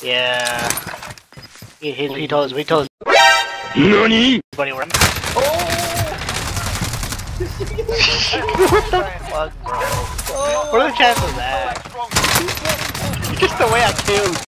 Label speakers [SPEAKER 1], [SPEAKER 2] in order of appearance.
[SPEAKER 1] Yeah. He told us.
[SPEAKER 2] NANI?!
[SPEAKER 1] Buddy, we're...
[SPEAKER 3] Oh!
[SPEAKER 1] What the fuck, bro? What are the chances of that? Just the way I killed.